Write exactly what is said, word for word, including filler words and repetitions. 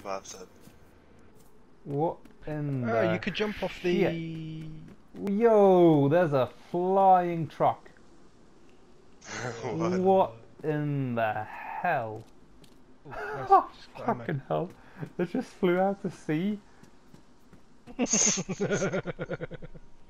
I've said. What in Oh, the you could jump off the... shit? Yo, there's a flying truck. What? What in the hell? Oh, nice. Oh, Just got ammo. fucking hell. It just flew out to sea.